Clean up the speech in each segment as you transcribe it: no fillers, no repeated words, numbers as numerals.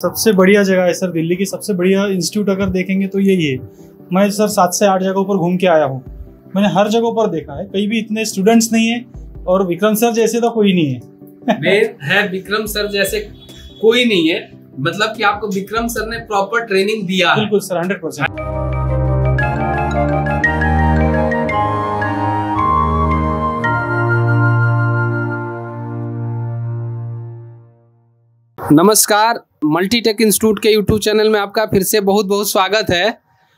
सबसे बढ़िया जगह है सर, दिल्ली की सबसे बढ़िया इंस्टीट्यूट अगर देखेंगे तो यही है। मैं सर 7 से 8 जगहों पर घूम के आया हूँ, मैंने हर जगह पर देखा है, कहीं भी इतने स्टूडेंट्स नहीं है और विक्रम सर जैसे तो कोई नहीं है। विक्रम सर जैसे कोई नहीं है, मतलब कि आपको विक्रम सर ने प्रॉपर ट्रेनिंग दिया है। बिल्कुल सर, 100%। नमस्कार, मल्टीटेक इंस्टीट्यूट के यूट्यूब चैनल में आपका फिर से बहुत बहुत स्वागत है।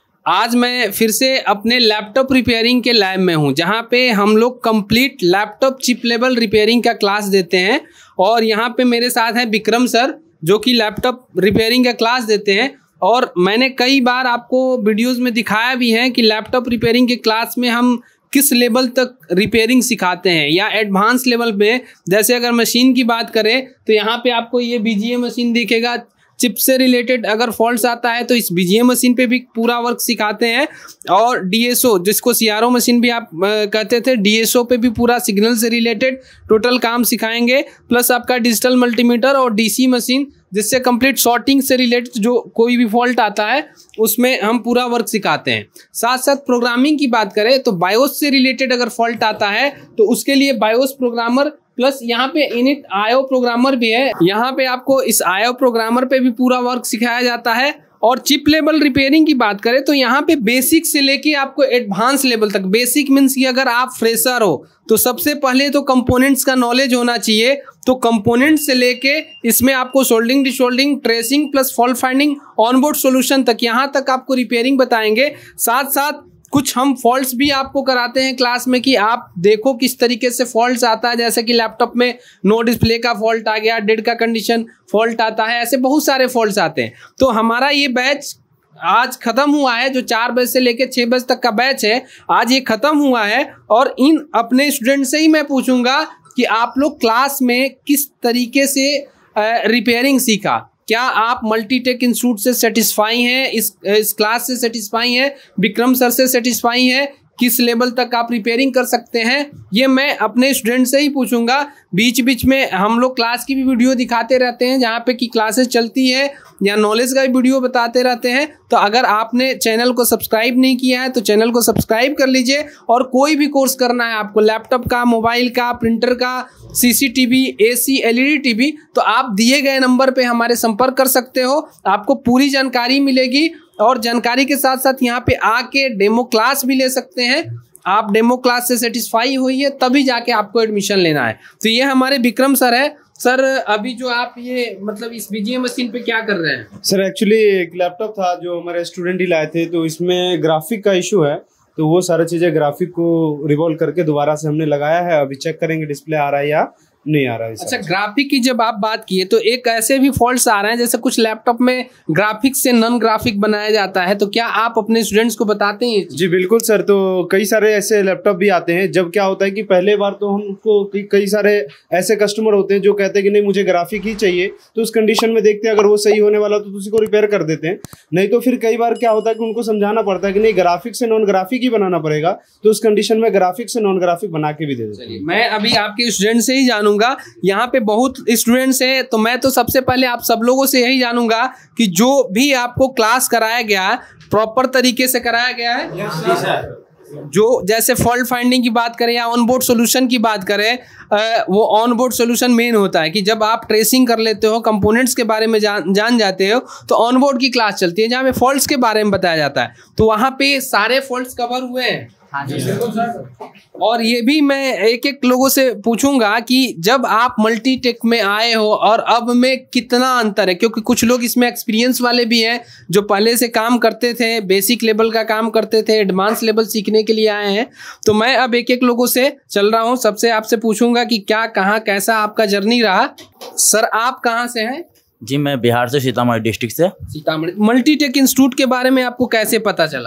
आज मैं फिर से अपने लैपटॉप रिपेयरिंग के लैब में हूं, जहां पे हम लोग complete laptop chip level repairing का क्लास देते हैं। और यहां पे मेरे साथ है विक्रम सर, जो कि लैपटॉप रिपेयरिंग का क्लास देते हैं। और मैंने कई बार आपको वीडियोज़ में दिखाया भी है कि लैपटॉप रिपेयरिंग के क्लास में हम किस लेवल तक रिपेयरिंग सिखाते हैं, या एडवांस लेवल पे। जैसे अगर मशीन की बात करें तो यहाँ पे आपको ये बीजीए मशीन दिखेगा, चिप से रिलेटेड अगर फॉल्ट्स आता है तो इस बीजीए मशीन पे भी पूरा वर्क सिखाते हैं। और डीएसओ, जिसको सीआरओ मशीन भी आप कहते थे, डीएसओ पे भी पूरा सिग्नल से रिलेटेड टोटल काम सिखाएंगे। प्लस आपका डिजिटल मल्टीमीटर और डीसी मशीन, जिससे कंप्लीट शॉर्टिंग से रिलेटेड जो कोई भी फॉल्ट आता है उसमें हम पूरा वर्क सिखाते हैं। साथ साथ प्रोग्रामिंग की बात करें तो बायोस से रिलेटेड अगर फॉल्ट आता है तो उसके लिए बायोस प्रोग्रामर, प्लस यहाँ पे इनिट आईओ प्रोग्रामर भी है। यहाँ पे आपको इस आईओ प्रोग्रामर पे भी पूरा वर्क सिखाया जाता है। और चिप लेवल रिपेयरिंग की बात करें तो यहाँ पे बेसिक से लेके आपको एडवांस लेवल तक। बेसिक मीन्स कि अगर आप फ्रेशर हो तो सबसे पहले तो कंपोनेंट्स का नॉलेज होना चाहिए। तो कंपोनेंट्स से लेके इसमें आपको soldering, desoldering, tracing plus fault finding, onboard solution तक, यहाँ तक आपको रिपेयरिंग बताएंगे। साथ साथ कुछ हम फॉल्ट्स भी आपको कराते हैं क्लास में कि आप देखो किस तरीके से फॉल्ट्स आता है। जैसे कि लैपटॉप में नो डिस्प्ले का फॉल्ट आ गया, डेड का कंडीशन फॉल्ट आता है, ऐसे बहुत सारे फॉल्ट्स आते हैं। तो हमारा ये बैच आज खत्म हुआ है, जो 4 बजे से लेकर 6 बजे तक का बैच है, आज ये खत्म हुआ है। और इन अपने स्टूडेंट से ही मैं पूछूंगा कि आप लोग क्लास में किस तरीके से रिपेयरिंग सीखा। क्या आप मल्टीटेक इंस्टीट्यूट से सेटिस्फाई हैं, इस क्लास से सेटिस्फाई हैं, विक्रम सर से सेटिस्फाई हैं, किस लेवल तक आप रिपेयरिंग कर सकते हैं, ये मैं अपने स्टूडेंट से ही पूछूंगा। बीच बीच में हम लोग क्लास की भी वीडियो दिखाते रहते हैं, जहाँ पे कि क्लासेस चलती है, या नॉलेज का भी वीडियो बताते रहते हैं। तो अगर आपने चैनल को सब्सक्राइब नहीं किया है तो चैनल को सब्सक्राइब कर लीजिए। और कोई भी कोर्स करना है आपको, लैपटॉप का, मोबाइल का, प्रिंटर का, सीसीटीवी, एसी, एलईडी टीवी, तो आप दिए गए नंबर पे हमारे संपर्क कर सकते हो। आपको पूरी जानकारी मिलेगी। और जानकारी के साथ साथ यहाँ पे आके डेमो क्लास भी ले सकते हैं। आप डेमो क्लास से सेटिस्फाई हुई है तभी जाके आपको एडमिशन लेना है। तो ये हमारे विक्रम सर है। सर, अभी जो आप ये मतलब इस बीजीए मशीन पे क्या कर रहे हैं? सर एक्चुअली एक लैपटॉप था जो हमारे स्टूडेंट ही लाए थे, तो इसमें ग्राफिक का इशू है, तो वो सारी चीज़ें ग्राफिक को रिवॉल्व करके दोबारा से हमने लगाया है। अभी चेक करेंगे डिस्प्ले आ रहा है या नहीं आ रहा है। अच्छा, ग्राफिक की जब आप बात किए तो एक ऐसे भी फॉल्ट्स आ रहे हैं, जैसे कुछ लैपटॉप में ग्राफिक से नॉन ग्राफिक बनाया जाता है, तो क्या आप अपने स्टूडेंट्स को बताते हैं? जी बिल्कुल सर, तो कई सारे ऐसे लैपटॉप भी आते हैं। जब क्या होता है कि पहले बार तो हमको कई सारे ऐसे कस्टमर होते हैं जो कहते हैं कि नहीं मुझे ग्राफिक ही चाहिए, तो उस कंडीशन में देखते हैं अगर वो सही होने वाला तो उसी को रिपेयर कर देते हैं। नहीं तो फिर कई बार क्या होता है कि उनको समझाना पड़ता है कि नहीं ग्राफिक से नॉन ग्राफिक ही बनाना पड़ेगा, तो उस कंडीशन में ग्राफिक से नॉन ग्राफिक बना के भी दे देते हैं। मैं अभी आपके स्टूडेंट से ही जानूंगा, यहाँ पे बहुत स्टूडेंट्स हैं, तो मैं तो सबसे पहले आप सब लोगों से यही जानूंगा कि जो भी आपको क्लास कराया गया है प्रॉपर तरीके से कराया गया है। जी सर। जो जैसे फॉल्ट फाइंडिंग की बात करें या ऑनबोर्ड सॉल्यूशन की बात करें, वो ऑनबोर्ड सॉल्यूशन मेन होता है कि जब आप ट्रेसिंग कर लेते हो, कंपोनेंट्स के बारे में जान जाते हो, तो ऑनबोर्ड की क्लास चलती है जहाँ पे फॉल्ट्स के बारे में बताया जाता है। तो वहाँ पे सारे फॉल्ट्स कवर हुए हैं। हाँ जी सर। और ये भी मैं एक एक लोगों से पूछूंगा कि जब आप मल्टीटेक में आए हो और अब में कितना अंतर है, क्योंकि कुछ लोग इसमें एक्सपीरियंस वाले भी हैं जो पहले से काम करते थे, बेसिक लेवल का काम करते थे, एडवांस लेवल सीखने के लिए आए हैं। तो मैं अब एक एक लोगों से चल रहा हूँ, सबसे आपसे पूछूंगा कि क्या, कहाँ, कैसा आपका जर्नी रहा। सर, आप कहाँ से हैं? जी मैं बिहार से, सीतामढ़ी डिस्ट्रिक्ट से। सीतामढ़ी। मल्टीटेक इंस्टीट्यूट के बारे में आपको कैसे पता चला?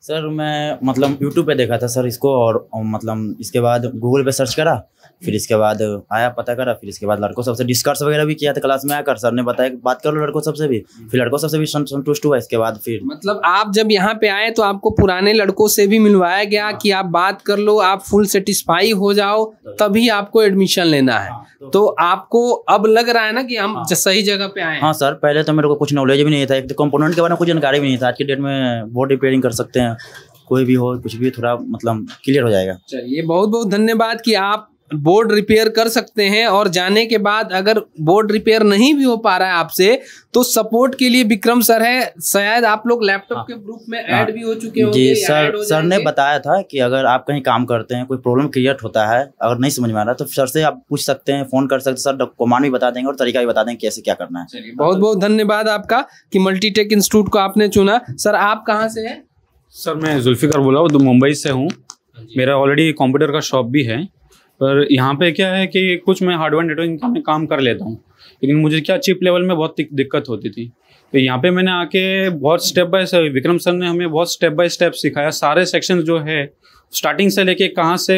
सर मैं मतलब यूट्यूब पे देखा था सर इसको, और मतलब इसके बाद गूगल पे सर्च करा, फिर इसके बाद आया पता करा, फिर इसके बाद लड़कों सबसे डिस्कस वगैरह भी किया था क्लास में आकर। सर ने बताया कि बात कर लो लड़कों सबसे भी, फिर लड़कों सबसे भी संतुष्ट हुआ। इसके बाद फिर मतलब आप जब यहाँ पे आए तो आपको पुराने लड़कों से भी मिलवाया गया कि आप बात कर लो, आप फुल सेटिस्फाई हो जाओ, तभी आपको एडमिशन लेना है। तो आपको अब लग रहा है ना कि हम सही जगह पे आए हैं? हाँ सर, पहले तो मेरे को कुछ नॉलेज भी नहीं था, एक तो कंपोनेंट के बारे में कुछ जानकारी भी नहीं था। आज की डेट में बोर्ड रिपेयरिंग कर सकते हैं, कोई भी हो, कुछ भी थोड़ा मतलब क्लियर हो जाएगा। चलिए बहुत बहुत धन्यवाद कि आप बोर्ड रिपेयर कर सकते हैं। और जाने के बाद अगर बोर्ड रिपेयर नहीं भी हो पा रहा है आपसे, तो सपोर्ट के लिए विक्रम सर है। शायद आप लोग लैपटॉप के ग्रुप में ऐड भी हो चुके होंगे। जी सर ने बताया था कि अगर आप कहीं काम करते हैं, कोई प्रॉब्लम क्रिएट होता है, अगर नहीं समझ में आ रहा तो सर से आप पूछ सकते हैं, फोन कर सकते हैं। सर कमांड भी बता देंगे और तरीका भी बता देंगे कैसे क्या करना है। चलिए बहुत बहुत धन्यवाद आपका कि मल्टीटेक इंस्टीट्यूट को आपने चुना। सर आप कहाँ से हैं? सर मैं जुल्फिकर बोला हूँ, तो मुंबई से हूँ। मेरा ऑलरेडी कंप्यूटर का शॉप भी है, पर यहाँ पे क्या है कि कुछ मैं हार्डवेयर नेटवर्किंग का मैं काम कर लेता हूँ, लेकिन मुझे क्या चिप लेवल में बहुत दिक्कत होती थी। तो यहाँ पे मैंने आके बहुत step by step, Vikram sir ने हमें बहुत स्टेप बाय स्टेप सिखाया। सारे सेक्शन जो है स्टार्टिंग से लेके कहाँ से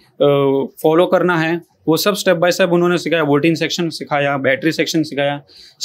फॉलो करना है वो सब स्टेप बाय स्टेप उन्होंने सिखाया। वोल्टेज सेक्शन सिखाया, बैटरी सेक्शन सिखाया,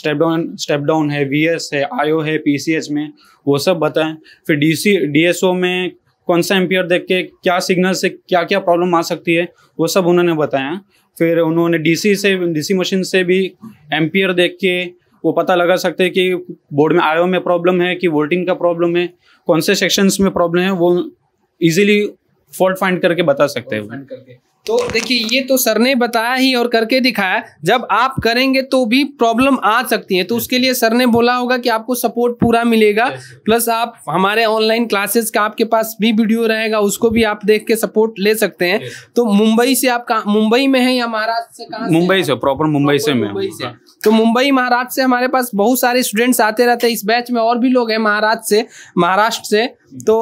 स्टेप डाउन है, वीएस है, आईओ है, पीसीएच में वो सब बताएं। फिर डीएसओ में कौन सा एम्पियर देख के क्या सिग्नल से क्या क्या प्रॉब्लम आ सकती है वो सब उन्होंने बताया। फिर उन्होंने डीसी मशीन से भी एम्पियर देख के वो पता लगा सकते हैं कि बोर्ड में आईओ में प्रॉब्लम है कि वोल्टेज का प्रॉब्लम है, कौन से सेक्शंस में प्रॉब्लम है, वो इजीली फॉल्ट फाइंड करके बता सकते हैं। तो देखिए ये तो सर ने बताया ही और करके दिखाया। जब आप करेंगे तो भी प्रॉब्लम आ सकती है, तो उसके लिए सर ने बोला होगा कि आपको सपोर्ट पूरा मिलेगा। प्लस आप हमारे ऑनलाइन क्लासेस का आपके पास भी वीडियो रहेगा, उसको भी आप देख के सपोर्ट ले सकते हैं। तो मुंबई से आप मुंबई में है या महाराष्ट्र से? कहाँ? मुंबई से, प्रॉपर मुंबई से मैं। तो मुंबई महाराष्ट्र से हमारे पास बहुत सारे स्टूडेंट्स आते रहते हैं। इस बैच में और भी लोग हैं महाराष्ट्र से। तो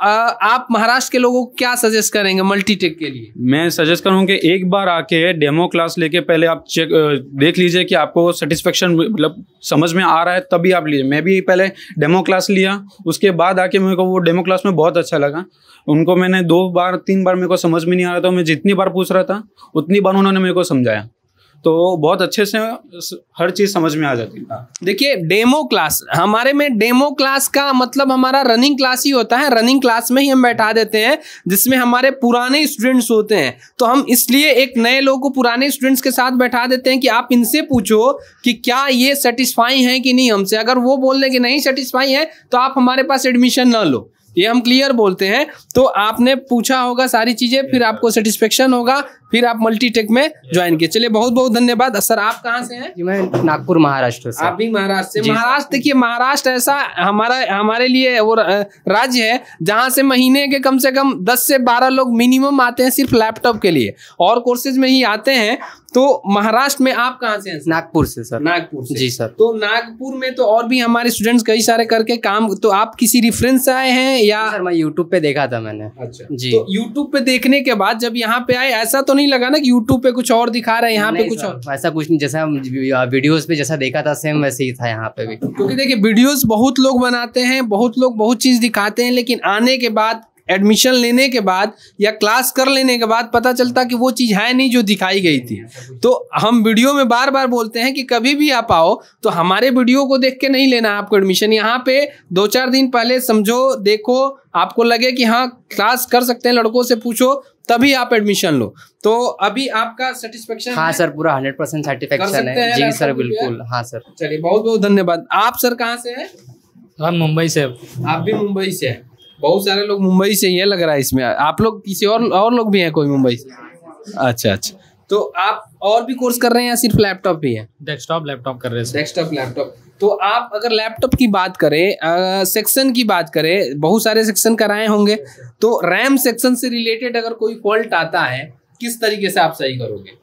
आप महाराष्ट्र के लोगों को क्या सजेस्ट करेंगे मल्टीटेक के लिए? मैं सजेस्ट करूँ कि एक बार आके डेमो क्लास लेके पहले आप देख लीजिए कि आपको सेटिस्फेक्शन मतलब समझ में आ रहा है, तभी आप लीजिए। मैं भी पहले डेमो क्लास लिया, उसके बाद आके मेरे को वो डेमो क्लास में बहुत अच्छा लगा। उनको मैंने 2-3 बार मेरे को समझ में नहीं आ रहा था, मैं जितनी बार पूछ रहा था उतनी बार उन्होंने मेरे को समझाया, तो बहुत अच्छे से हर चीज़ समझ में आ जाती है। देखिए डेमो क्लास, हमारे में डेमो क्लास का मतलब हमारा रनिंग क्लास ही होता है। रनिंग क्लास में ही हम बैठा देते हैं जिसमें हमारे पुराने स्टूडेंट्स होते हैं। तो हम इसलिए एक नए लोगों को पुराने स्टूडेंट्स के साथ बैठा देते हैं कि आप इनसे पूछो कि क्या ये सेटिस्फाई हैं कि नहीं हमसे। अगर वो बोल दें कि नहीं सेटिस्फाई है तो आप हमारे पास एडमिशन ना लो, ये हम क्लियर बोलते हैं। तो आपने पूछा होगा सारी चीज़ें, फिर आपको सेटिस्फेक्शन होगा, फिर आप मल्टीटेक में ज्वाइन किए। चलिए बहुत बहुत धन्यवाद। सर आप कहाँ से हैं? जी मैं नागपुर महाराष्ट्र से। आप भी महाराष्ट्र से? महाराष्ट्र देखिए, महाराष्ट्र ऐसा हमारे लिए वो राज्य है जहाँ से महीने के कम से कम 10 से 12 लोग मिनिमम आते हैं सिर्फ लैपटॉप के लिए, और कोर्सेज में ही आते हैं। तो महाराष्ट्र में आप कहाँ से हैं? नागपुर से सर। नागपुर से? जी सर। तो नागपुर में तो और भी हमारे स्टूडेंट्स कई सारे करके काम, तो आप किसी रेफरेंस से आए हैं या? सर मैं यूट्यूब पे देखा था मैंने। अच्छा जी। तो यूट्यूब पे देखने के बाद जब यहाँ पे आए, ऐसा तो नहीं लगा ना कि यूट्यूब पे कुछ और दिखा रहे हैं, यहाँ पे कुछ और? ऐसा कुछ नहीं, जैसा वीडियोस पे जैसा देखा था सेम वैसे ही था यहाँ पे भी। क्योंकि देखिए वीडियोस बहुत लोग बनाते हैं, बहुत लोग बहुत चीज दिखाते हैं, लेकिन आने के बाद, एडमिशन लेने के बाद या क्लास कर लेने के बाद पता चलता कि वो चीज़ है नहीं जो दिखाई गई थी। तो हम वीडियो में बार बार बोलते हैं कि कभी भी आप आओ तो हमारे वीडियो को देख के नहीं लेना आपको एडमिशन। यहाँ पे 2-4 दिन पहले समझो, देखो, आपको लगे कि हाँ क्लास कर सकते हैं, लड़कों से पूछो, तभी आप एडमिशन लो। तो अभी आपका सेटिस्फेक्शन? हाँ सर, पूरा 100% सेटिस्फेक्शन है। जी सर बिल्कुल। हाँ सर। चलिए बहुत बहुत धन्यवाद। आप सर कहाँ से हैं? हम मुंबई से। आप भी मुंबई से हैं? बहुत सारे लोग मुंबई से, ये लग रहा है इसमें। आप लोग किसी और लोग भी हैं कोई मुंबई से? अच्छा अच्छा। तो आप और भी कोर्स कर रहे हैं या सिर्फ लैपटॉप ही है? डेस्कटॉप लैपटॉप कर रहे हैं। Desktop laptop. तो आप अगर लैपटॉप की बात करें, सेक्शन की बात करें, बहुत सारे सेक्शन कराए होंगे, तो रैम सेक्शन से रिलेटेड अगर कोई फॉल्ट आता है, किस तरीके से आप सही करोगे?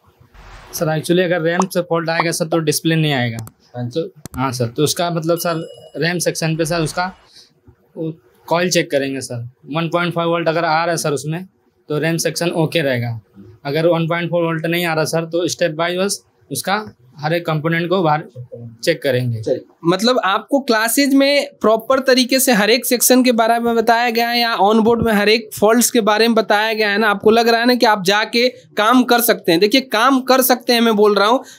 सर एक्चुअली अगर रैम से फॉल्ट आएगा सर तो डिस्प्ले नहीं आएगा। तो हाँ सर, तो उसका मतलब सर रैम सेक्शन पे सर उसका कॉइल चेक करेंगे सर। 1.5 वोल्ट अगर आ रहा है सर उसमें तो रैम सेक्शन ओके रहेगा। अगर 1.4 वोल्ट नहीं आ रहा सर तो स्टेप बाय बस उसका हर एक कंपोनेंट को बाहर चेक करेंगे। मतलब आपको क्लासेज में प्रॉपर तरीके से हर एक सेक्शन के बारे में बताया गया है या ऑन बोर्ड में हर एक फॉल्ट्स के बारे में बताया गया है ना? आपको लग रहा है ना कि आप जाके काम कर सकते हैं? देखिए, काम कर सकते हैं, मैं बोल रहा हूँ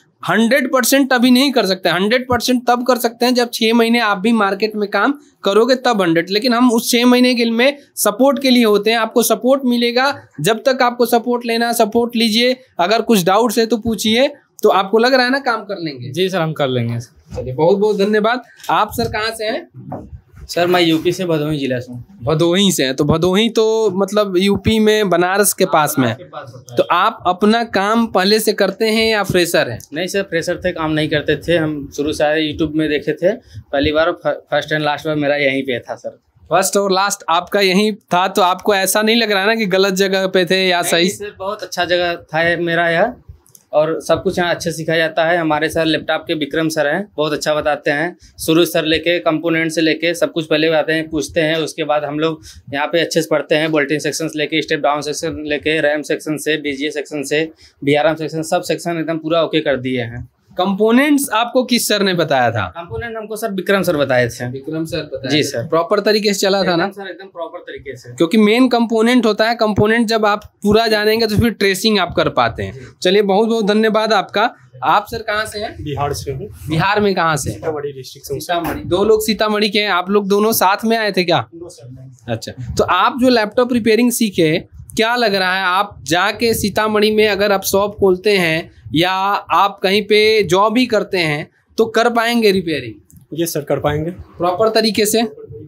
100% अभी नहीं कर सकते। 100% तब कर सकते हैं जब 6 महीने आप भी मार्केट में काम करोगे तब 100। लेकिन हम उस 6 महीने के में सपोर्ट के लिए होते हैं। आपको सपोर्ट मिलेगा, जब तक आपको सपोर्ट लेना सपोर्ट लीजिए। अगर कुछ डाउट्स है तो पूछिए। तो आपको लग रहा है ना काम कर लेंगे? जी सर, हम कर लेंगे। चलिए, बहुत बहुत धन्यवाद। आप सर कहाँ से हैं? सर मैं यूपी से भदोही जिला से हूँ। भदोही से हैं? तो भदोही तो मतलब यूपी में बनारस के पास में है। तो आप अपना काम पहले से करते हैं या फ्रेशर हैं? नहीं सर, फ्रेशर थे, काम नहीं करते थे। हम शुरू से यूट्यूब में देखे थे। पहली बार फर्स्ट एंड लास्ट बार मेरा यहीं पे था सर। फर्स्ट और लास्ट आपका यहीं था, तो आपको ऐसा नहीं लग रहा ना कि गलत जगह पे थे या सही? सर बहुत अच्छा जगह था मेरा यह, और सब कुछ यहाँ अच्छे सिखाया जाता है। हमारे सर लैपटॉप के विक्रम सर हैं, बहुत अच्छा बताते हैं। शुरू सर लेके कंपोनेंट से लेके सब कुछ पहले आते हैं, पूछते हैं। उसके बाद हम लोग यहाँ पे अच्छे से पढ़ते हैं। बोल्टिंग सेक्शन से लेके स्टेप डाउन सेक्शन लेके रैम सेक्शन से बीजीए सेक्शन से बीआरएम सेक्शन, सब सेक्शन एकदम पूरा ओके कर दिए हैं। कंपोनेंट्स आपको किस सर ने बताया था? कंपोनेंट हमको सर विक्रम सर बताए थे। विक्रम सर बताया? जी सर। प्रॉपर तरीके से चला था ना सर? एकदम प्रॉपर तरीके से, क्योंकि मेन कंपोनेंट होता है। कंपोनेंट जब आप पूरा जानेंगे तो फिर ट्रेसिंग आप कर पाते हैं। चलिए, बहुत बहुत धन्यवाद आपका। आप सर कहाँ से हैं? बिहार से हूँ। बिहार में कहाँ से? सीतामढ़ी डिस्ट्रिक्ट से। सीतामढ़ी। 2 लोग सीतामढ़ी के हैं। आप लोग दोनों साथ में आए थे क्या? अच्छा, तो आप जो लैपटॉप रिपेयरिंग सीखे, क्या लग रहा है आप जाके सीतामढ़ी में अगर आप शॉप खोलते हैं या आप कहीं पे जॉब ही करते हैं तो कर पाएंगे रिपेयरिंग? ये सर कर पाएंगे प्रॉपर तरीके से।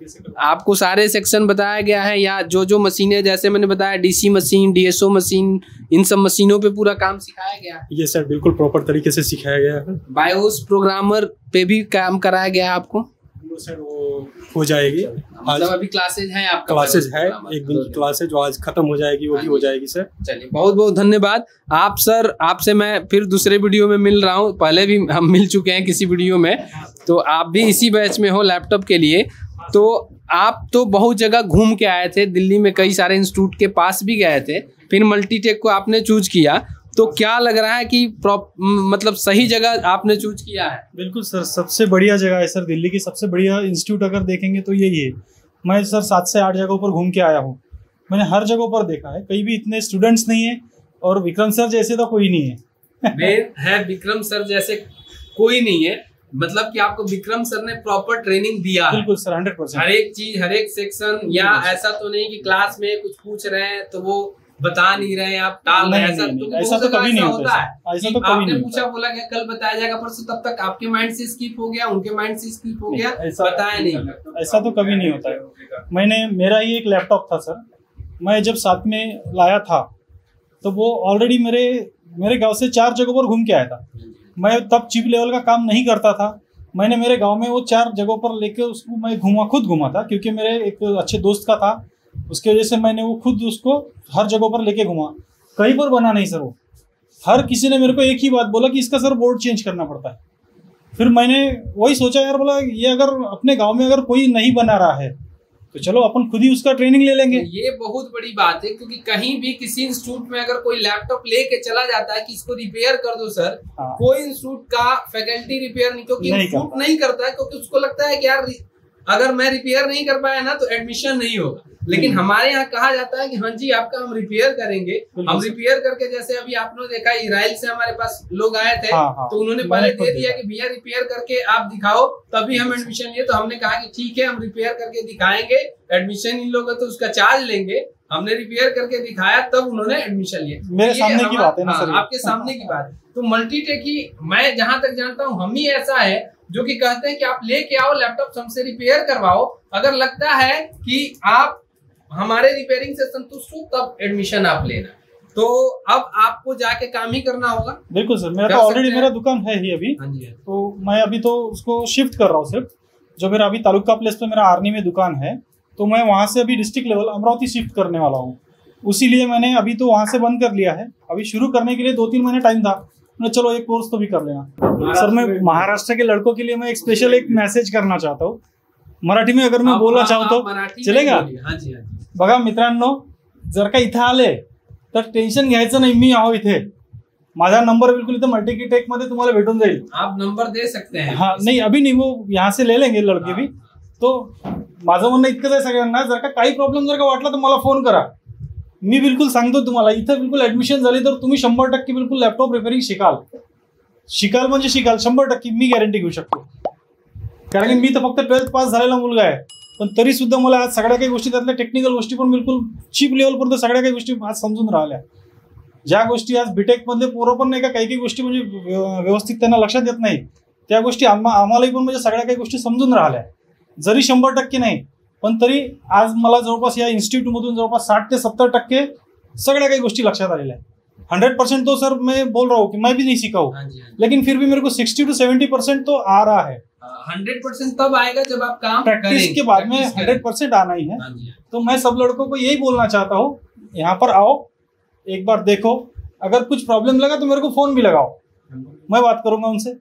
आपको सारे सेक्शन बताया गया है या जो मशीनें, जैसे मैंने बताया डीसी मशीन, डीएसओ मशीन, इन सब मशीनों पे पूरा काम सिखाया गया? ये सर बिल्कुल प्रॉपर तरीके से सिखाया गया है। बायोस प्रोग्रामर पे भी काम कराया गया है आपको? सर वो हो जाएगी। आज मतलब अभी क्लासेज हैं आपका? क्लासेज है, एक दिन की क्लास है जो आज खत्म हो जाएगी, वो भी हो जाएगी सर। चलिए, बहुत बहुत धन्यवाद आप सर। आपसे मैं फिर दूसरे वीडियो में मिल रहा हूँ। पहले भी हम मिल चुके हैं किसी वीडियो में, तो आप भी इसी बैच में हो लैपटॉप के लिए। तो आप तो बहुत जगह घूम के आए थे, दिल्ली में कई सारे इंस्टीट्यूट के पास भी गए थे, फिर मल्टीटेक को आपने चूज किया। तो क्या लग रहा है कि मतलब सही जगह आपने चूज किया है? बिल्कुल सर, सबसे बढ़िया जगह है सर। दिल्ली की सबसे बढ़िया इंस्टीट्यूट अगर देखेंगे तो यही है। मैं सर 7 से 8 जगहों पर घूम के आया हूँ। मैंने हर जगह पर देखा है, कहीं भी इतने स्टूडेंट्स नहीं है और विक्रम सर जैसे तो कोई नहीं है। विक्रम सर जैसे कोई नहीं है, मतलब कि आपको विक्रम सर ने प्रॉपर ट्रेनिंग दिया है? बिल्कुल सर, 100%। हर एक चीज, हर एक सेक्शन, या ऐसा तो नहीं कि क्लास में कुछ पूछ रहे हैं तो वो बता नहीं रहे हैं, आप टाल रहे हैं? ऐसा तो कभी नहीं होता है। ऐसा तो कभी नहीं पूछा, बोला कि कल बताया जाएगा परसों, तब तक आपके माइंड से स्किप हो गया, उनके माइंड से स्किप हो गया, बताया नहीं। ऐसा तो कभी नहीं होता है। मेरा ही एक लैपटॉप था सर, मैं जब साथ में लाया था तो वो ऑलरेडी मेरे गांव से 4 जगहों पर घूम के आया था। मैं तब चिप लेवल का काम नहीं करता था। मैंने मेरे गांव में वो 4 जगहों पर लेके उसको मैं खुद घूमा था, क्योंकि मेरे एक अच्छे दोस्त का था। उसके वजह से मैंने वो खुद उसको हर जगहों पर लेके घुमा। कहीं पर बना नहीं सर वो। हर किसी ने मेरे को एक ही बात बोला कि इसका सर बोर्ड चेंज करना पड़ता है। फिर मैंने वही सोचा यार, बोला ये अगर अपने गांव में अगर कोई नहीं बना रहा है तो चलो अपन खुद ही उसका ट्रेनिंग ले लेंगे। ये बहुत बड़ी बात है, क्योंकि कहीं भी किसी इंस्टीट्यूट में अगर कोई लैपटॉप लेके चला जाता है कि इसको रिपेयर कर दो सर, हाँ। कोई इंस्टीट्यूट का फैकल्टी रिपेयर नहीं, क्योंकि इंस्टीट्यूट नहीं करता है, क्योंकि उसको लगता है कि यार अगर मैं रिपेयर नहीं कर पाया ना तो एडमिशन नहीं होगा। लेकिन हमारे यहाँ कहा जाता है कि हाँ जी आपका हम रिपेयर करेंगे। हम रिपेयर करके, जैसे अभी आपने देखा इजराइल से हमारे पास लोग आए थे, तो उन्होंने पहले दे दिया कि भैया रिपेयर करके आप दिखाओ तभी हम एडमिशन लिए। तो हमने कहा कि ठीक है, हम रिपेयर करके दिखाएंगे, एडमिशन इन लोगों तो उसका चार्ज लेंगे। हमने रिपेयर करके दिखाया तब उन्होंने एडमिशन लिया। मेरे सामने की बात है ना सर, आपके सामने की बात है। तो मल्टीटेक ही, मैं जहां तक जानता हूँ हम ही ऐसा है जो कि कहते हैं कि आप लेके आओ लैपटॉप, हमसे रिपेयर करवाओ, अगर लगता है कि आप हमारे रिपेयरिंग से संतुष्ट हो तब एडमिशन आप लेना। तो अब आपको जाके काम ही करना होगा। बिल्कुल सर, मेरा तो ऑलरेडी मेरा दुकान है ही अभी। हाँ जी। तो मैं अभी तो उसको शिफ्ट कर रहा हूँ। सिर्फ जो मेरा अभी तालुका प्लेस पे मेरा आर्नी में दुकान है, तो मैं वहाँ से अभी डिस्ट्रिक्ट लेवल अमरावती शिफ्ट करने वाला हूँ। उसीलिए मैंने अभी तो वहाँ से बंद कर लिया है। अभी शुरू करने के लिए 2-3 महीने टाइम था, मैं चलो एक कोर्स तो भी कर लेना। सर मैं महाराष्ट्र के लड़कों के लिए मैं एक स्पेशल एक मैसेज करना चाहता हूँ मराठी में, अगर मैं बोलना चाहूँ तो चलेगा? हाँ जी। बघा मित्रांनो, जर का इथं आले तर टेन्शन घ्यायचं नाही, मी आहो इथे, माझा नंबर बिलकुल इथं मल्टीटेक मध्ये तुम्हाला भेटून जाईल. आप नंबर दे सकते हैं. हाँ नहीं अभी नहीं, वो यहाँ से ले लेंगे लड़के भी. तो माझं म्हणणं इतकंच आहे सगळ्यांना, जर का काही प्रॉब्लेम जर का वाटला तर मला फोन करा. मी बिलकुल सांगतो तुम्हाला, इथं बिलकुल ऍडमिशन झाली तर तुम्ही 100% बिलकुल लॅपटॉप रिपेअरिंग शिकाल म्हणजे शिकाल 100%. मी गॅरंटी घेऊ शकतो, कारण की मी तर फक्त 12th पास झालेला मुलगा आहे, पण तरी सुद्धा मला आज सगळ्या काही गोष्टी, त्यातल्या टेक्निकल गोष्टी पण बिलकुल चीप लेवलपर्यंत सगळ्या काही गोष्टी आज समजून राहिल्या. ज्या गोष्टी आज बीटेक मधले पोरं पण नाही का काही काही गोष्टी म्हणजे व्यवस्थित त्यांना लक्षात येत नाही, त्या गोष्टी आम्हालाही पण म्हणजे सगळ्या काही गोष्टी समजून राहिल्या. जरी 100% नाही, पण तरी आज मला जवळपास या इन्स्टिट्यूटमधून जवळपास 60 ते 70% सगळ्या काही गोष्टी लक्षात आलेल्या आहेत. 100% तो सर मैं बोल रहा हूँ कि मैं भी नहीं सीखा हूँ, लेकिन फिर भी मेरे को 60 to 70% तो आ रहा है. 100% तब आएगा जब आप काम प्रैक्टिस के बाद में 100% आना ही है. तो मैं सब लड़कों को यही बोलना चाहता हूँ, यहाँ पर आओ, एक बार देखो, अगर कुछ प्रॉब्लम लगा तो मेरे को फोन भी लगाओ, मैं बात करूंगा उनसे.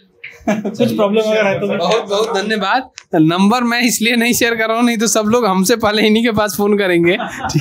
कुछ प्रॉब्लम अगर है तो. बहुत बहुत धन्यवाद. नंबर मैं इसलिए नहीं शेयर कर रहा हूँ, नहीं तो सब लोग हमसे पहले इन्हीं के पास फोन करेंगे.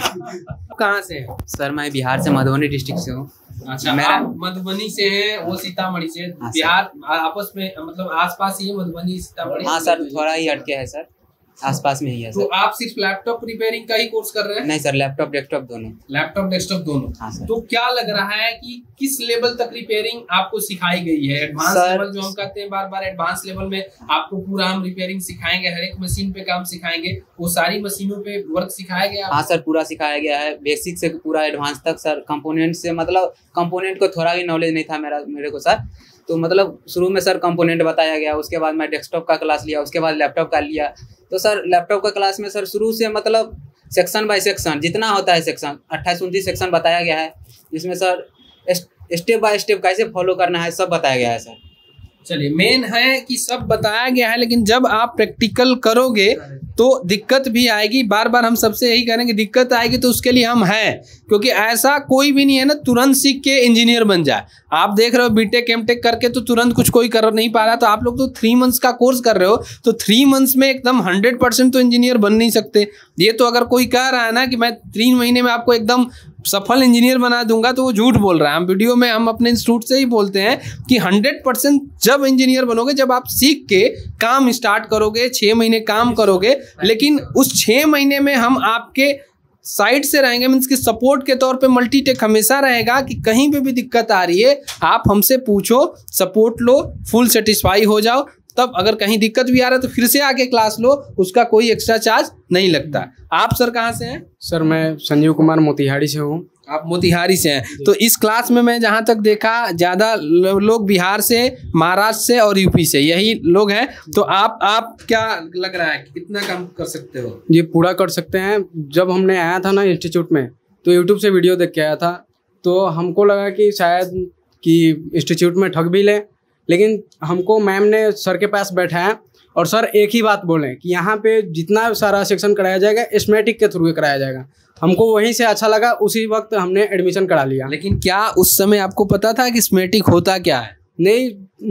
कहाँ से हैं? सर मैं बिहार से मधुबनी डिस्ट्रिक्ट से हूँ. अच्छा, आप मधुबनी से हैं, वो सीतामढ़ी से. बिहार आपस में मतलब आसपास ही है मधुबनी सीतामढ़ी? हाँ सर, थोड़ा ही हटके है सर, आसपास में ही है सर. तो आप सिर्फ लैपटॉप रिपेयरिंग का ही कोर्स कर रहे हैं? नहीं सर, लैपटॉप डेस्कटॉप दोनों. लैपटॉप डेस्कटॉप दोनों. हाँ सर. तो क्या लग रहा है कि किस लेवल तक रिपेयरिंग आपको सिखाई गई है? एडवांस लेवल जो हम कहते हैं बार बार, एडवांस लेवल में आपको पूरा हम रिपेयरिंग सिखाएंगे, हर एक मशीन पे काम सिखाएंगे, वो सारी मशीनों पे वर्क सिखाया गया? हाँ सर, पूरा सिखाया गया है, बेसिक से पूरा एडवांस तक सर. कंपोनेंट से मतलब कंपोनेंट को थोड़ा भी नॉलेज नहीं था मेरे को सर. तो मतलब शुरू में सर कंपोनेंट बताया गया, उसके बाद मैं डेस्कटॉप का क्लास लिया, उसके बाद लैपटॉप का लिया. तो सर लैपटॉप का क्लास में सर शुरू से मतलब सेक्शन बाय सेक्शन जितना होता है सेक्शन 28-29 सेक्शन बताया गया है, जिसमें सर स्टेप बाय स्टेप कैसे फॉलो करना है सब बताया गया है सर. चलिए, मेन है कि सब बताया गया है, लेकिन जब आप प्रैक्टिकल करोगे तो दिक्कत भी आएगी. बार बार हम सबसे यही करेंगे, दिक्कत आएगी तो उसके लिए हम हैं, क्योंकि ऐसा कोई भी नहीं है ना तुरंत सीख के इंजीनियर बन जाए. आप देख रहे हो बीटेक एमटेक करके तो तुरंत कुछ कोई कर नहीं पा रहा, तो आप लोग तो 3 मंथ्स का कोर्स कर रहे हो, तो 3 मंथ्स में एकदम 100% तो इंजीनियर बन नहीं सकते. ये तो अगर कोई कह रहा है ना कि मैं 3 महीने में आपको एकदम सफल इंजीनियर बना दूंगा, तो वो झूठ बोल रहा है. हम वीडियो में हम अपने इंस्टीट्यूट से ही बोलते हैं कि 100% जब इंजीनियर बनोगे, जब आप सीख के काम स्टार्ट करोगे, 6 महीने काम करोगे, लेकिन उस 6 महीने में हम आपके साइड से रहेंगे, मीन्स कि सपोर्ट के तौर पे. मल्टीटेक हमेशा रहेगा कि कहीं पे भी दिक्कत आ रही है आप हमसे पूछो, सपोर्ट लो, फुल सेटिस्फाई हो जाओ. तब अगर कहीं दिक्कत भी आ रहा है तो फिर से आके क्लास लो, उसका कोई एक्स्ट्रा चार्ज नहीं लगता. आप सर कहाँ से हैं? सर मैं संजीव कुमार मोतिहारी से हूँ. आप मोतिहारी से हैं. तो इस क्लास में मैं जहाँ तक देखा ज़्यादा लोग बिहार से, महाराष्ट्र से और यूपी से यही लोग हैं. तो आप क्या लग रहा है कितना काम कर सकते हो? ये पूरा कर सकते हैं. जब हमने आया था ना इंस्टीट्यूट में, तो यूट्यूब से वीडियो देख के आया था, तो हमको लगा कि शायद कि इंस्टीट्यूट में ठग भी लें, लेकिन हमको मैम ने सर के पास बैठाया और सर एक ही बात बोले कि यहाँ पे जितना सारा सेक्शन कराया जाएगा स्कीमेटिक के थ्रू कराया जाएगा. हमको वहीं से अच्छा लगा, उसी वक्त हमने एडमिशन करा लिया. लेकिन क्या उस समय आपको पता था कि स्कीमेटिक होता क्या है? नहीं,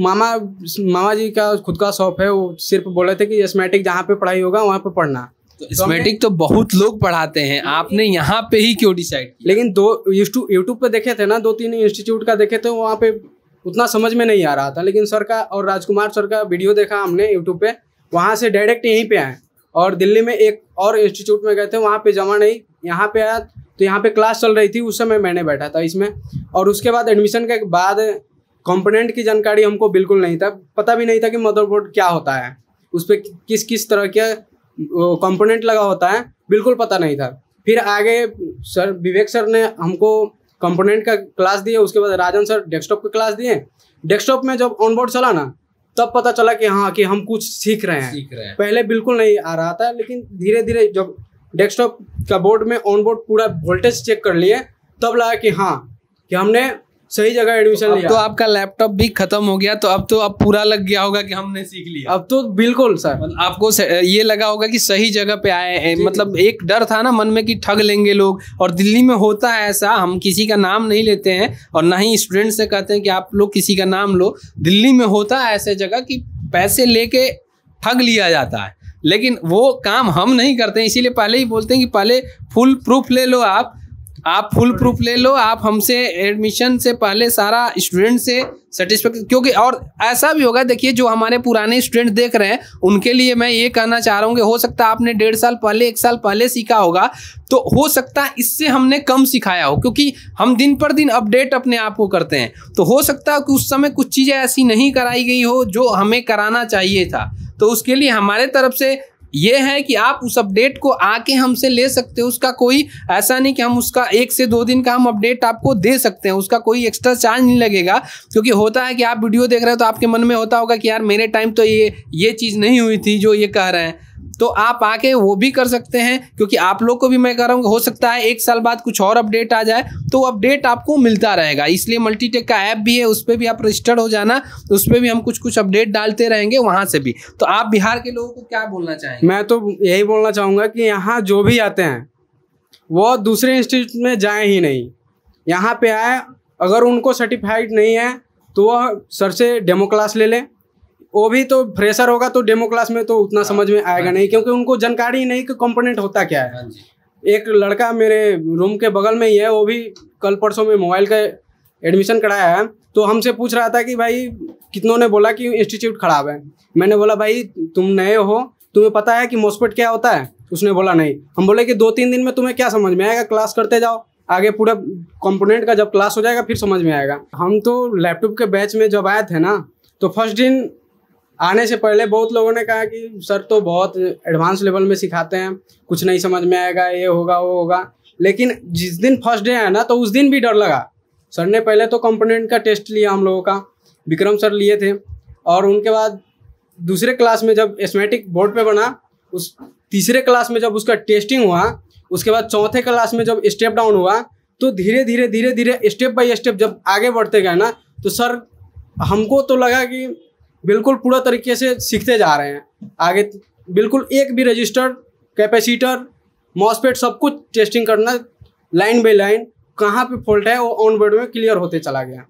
मामा जी का खुद का शॉप है, वो सिर्फ बोले थे कि स्कीमेटिक जहाँ पे पढ़ाई होगा वहाँ पे पढ़ना. तो स्कीमेटिक तो बहुत लोग पढ़ाते हैं, आपने यहाँ पे ही क्यों डिसाइड किया? लेकिन यूट्यूब पे देखे थे ना, 2-3 इंस्टीट्यूट का देखे थे, वहाँ पे उतना समझ में नहीं आ रहा था. लेकिन सर का और राजकुमार सर का वीडियो देखा हमने यूट्यूब पे, वहाँ से डायरेक्ट यहीं पे आए. और दिल्ली में एक और इंस्टीट्यूट में गए थे, वहाँ पे जमा नहीं, यहाँ पे आया. तो यहाँ पे क्लास चल रही थी, उस समय मैंने बैठा था इसमें. और उसके बाद एडमिशन के बाद कंपोनेंट की जानकारी हमको बिल्कुल नहीं था, पता भी नहीं था कि मदरबोर्ड क्या होता है, उस पर किस किस तरह के कंपोनेंट लगा होता है, बिल्कुल पता नहीं था. फिर आगे सर विवेक सर ने हमको कंपोनेंट का क्लास दिए, उसके बाद राजन सर डेस्कटॉप का क्लास दिए. डेस्कटॉप में जब ऑनबोर्ड चला ना, तब पता चला कि हाँ कि हम कुछ सीख रहे हैं. पहले बिल्कुल नहीं आ रहा था, लेकिन धीरे धीरे जब डेस्कटॉप का बोर्ड में ऑनबोर्ड पूरा वोल्टेज चेक कर लिए, तब लगा कि हाँ कि हमने सही जगह एडमिशन लिया. तो आपका लैपटॉप भी खत्म हो गया, तो अब तो अब पूरा लग गया होगा कि हमने सीख लिया. अब तो बिल्कुल सर, आपको ये लगा होगा कि सही जगह पे आए. मतलब एक डर था ना मन में कि ठग लेंगे लोग, और दिल्ली में होता है ऐसा. हम किसी का नाम नहीं लेते हैं और ना ही स्टूडेंट से कहते हैं कि आप लोग किसी का नाम लो. दिल्ली में होता है ऐसे जगह कि पैसे लेके ठग लिया जाता है, लेकिन वो काम हम नहीं करते हैं. इसीलिए पहले ही बोलते हैं कि पहले फुल प्रूफ ले लो आप, आप फुल प्रूफ ले लो, आप हमसे एडमिशन से पहले सारा स्टूडेंट से सेटिस्फेक्शन, क्योंकि और ऐसा भी होगा, देखिए जो हमारे पुराने स्टूडेंट देख रहे हैं उनके लिए मैं ये कहना चाह रहा हूँ कि हो सकता है आपने 1.5 साल पहले 1 साल पहले सीखा होगा, तो हो सकता है इससे हमने कम सिखाया हो, क्योंकि हम दिन पर दिन अपडेट अपने आप को करते हैं। तो हो सकता है कि उस समय कुछ चीज़ें ऐसी नहीं कराई गई हो जो हमें कराना चाहिए था। तो उसके लिए हमारे तरफ से ये है कि आप उस अपडेट को आके हमसे ले सकते हो। उसका कोई ऐसा नहीं कि हम उसका 1 से 2 दिन का हम अपडेट आपको दे सकते हैं, उसका कोई एक्स्ट्रा चार्ज नहीं लगेगा। क्योंकि होता है कि आप वीडियो देख रहे हो तो आपके मन में होता होगा कि यार मेरे टाइम तो ये चीज़ नहीं हुई थी जो ये कह रहे हैं, तो आप आके वो भी कर सकते हैं। क्योंकि आप लोग को भी मैं कह रहा हूँ, हो सकता है 1 साल बाद कुछ और अपडेट आ जाए, तो अपडेट आपको मिलता रहेगा। इसलिए मल्टीटेक का ऐप भी है, उस पर भी आप रजिस्टर्ड हो जाना, उस पर भी हम कुछ अपडेट डालते रहेंगे वहाँ से भी। तो आप बिहार के लोगों को क्या बोलना चाहेंगे? मैं तो यही बोलना चाहूँगा कि यहाँ जो भी आते हैं वो दूसरे इंस्टीट्यूट में जाए ही नहीं, यहाँ पे आए। अगर उनको सर्टिफाइड नहीं है तो वह सर से डेमो क्लास ले लें। वो भी तो फ्रेशर होगा तो डेमो क्लास में तो उतना समझ में आएगा नहीं, क्योंकि उनको जानकारी ही नहीं कि कंपोनेंट होता क्या है। एक लड़का मेरे रूम के बगल में ही है, वो भी कल परसों में मोबाइल का एडमिशन कराया है, तो हमसे पूछ रहा था कि भाई कितनों ने बोला कि इंस्टीट्यूट खराब है। मैंने बोला भाई तुम नए हो, तुम्हें पता है कि मॉस्फेट क्या होता है? उसने बोला नहीं। हम बोले कि 2-3 दिन में तुम्हें क्या समझ में आएगा, क्लास करते जाओ, आगे पूरा कंपोनेंट का जब क्लास हो जाएगा फिर समझ में आएगा। हम तो लैपटॉप के बैच में जब आए थे ना, तो फर्स्ट दिन आने से पहले बहुत लोगों ने कहा कि सर तो बहुत एडवांस लेवल में सिखाते हैं, कुछ नहीं समझ में आएगा, ये होगा वो होगा। लेकिन जिस दिन फर्स्ट डे आया ना, तो उस दिन भी डर लगा। सर ने पहले तो कंपोनेंट का टेस्ट लिया हम लोगों का, विक्रम सर लिए थे, और उनके बाद दूसरे क्लास में जब एस्मेटिक बोर्ड पे बना, उस तीसरे क्लास में जब उसका टेस्टिंग हुआ, उसके बाद चौथे क्लास में जब स्टेप डाउन हुआ, तो धीरे धीरे स्टेप बाय स्टेप जब आगे बढ़ते गए ना, तो सर हमको तो लगा कि बिल्कुल पूरा तरीके से सीखते जा रहे हैं आगे। बिल्कुल एक भी रजिस्टर, कैपेसिटर, मॉसफेट सब कुछ टेस्टिंग करना, लाइन बाय लाइन कहाँ पे फॉल्ट है वो ऑन बोर्ड में क्लियर होते चला गया।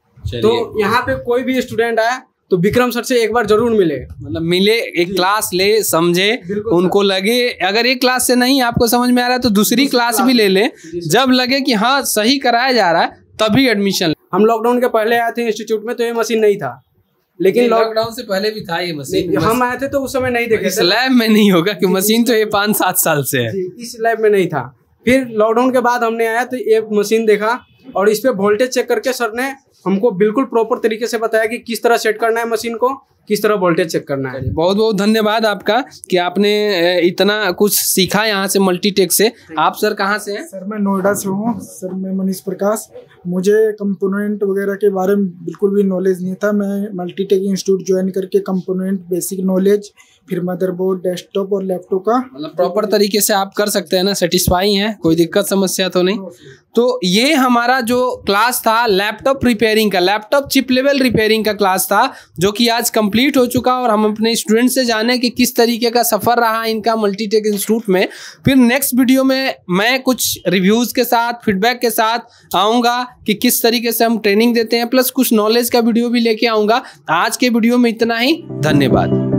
तो यहाँ पे कोई भी स्टूडेंट आए तो विक्रम सर से एक बार जरूर मिले, मतलब मिले, एक क्लास ले, समझे, उनको लगे अगर एक क्लास से नहीं आपको समझ में आ रहा है तो दूसरी क्लास भी ले ले। जब लगे कि हाँ सही कराया जा रहा है तभी एडमिशन। हम लॉकडाउन के पहले आए थे इंस्टीट्यूट में तो ये मशीन नहीं था, लेकिन लॉकडाउन से पहले भी था ये मशीन। हम आए थे तो उस समय नहीं देखे। इस लैब में नहीं होगा कि मशीन तो ये 5-7 साल से है, इस लैब में नहीं था। फिर लॉकडाउन के बाद हमने आया तो ये मशीन देखा और इस पे वोल्टेज चेक करके सर ने हमको बिल्कुल प्रॉपर तरीके से बताया कि किस तरह सेट करना है मशीन को, किस तरह वोल्टेज चेक करना है। बहुत बहुत धन्यवाद आपका कि आपने इतना कुछ सीखा यहाँ से मल्टीटेक से। आप सर कहाँ से हैं? सर मैं नोएडा से हूँ। सर मैं मनीष प्रकाश। मुझे कंपोनेंट वगैरह के बारे में बिल्कुल भी नॉलेज नहीं था। मैं मल्टीटेक इंस्टीट्यूट ज्वाइन करके कंपोनेंट बेसिक नॉलेज, फिर मदरबोर्ड, डेस्कटॉप और लैपटॉप का मतलब प्रॉपर तरीके से आप कर सकते हैं ना, सेटिस्फाई हैं, कोई दिक्कत समस्या तो नहीं। तो ये हमारा जो क्लास था लैपटॉप रिपेयरिंग का, लैपटॉप चिप लेवल रिपेयरिंग का क्लास था, जो कि आज कंप्लीट हो चुका और हम अपने स्टूडेंट से जाने कि किस तरीके का सफ़र रहा इनका मल्टीटेक इंस्टीट्यूट में। फिर नेक्स्ट वीडियो में मैं कुछ रिव्यूज़ के साथ, फीडबैक के साथ आऊँगा कि किस तरीके से हम ट्रेनिंग देते हैं, प्लस कुछ नॉलेज का वीडियो भी लेके आऊँगा। आज के वीडियो में इतना ही, धन्यवाद।